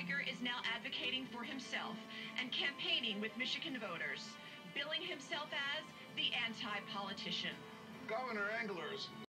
Steiger is now advocating for himself and campaigning with Michigan voters, billing himself as the anti-politician. Governor Engler's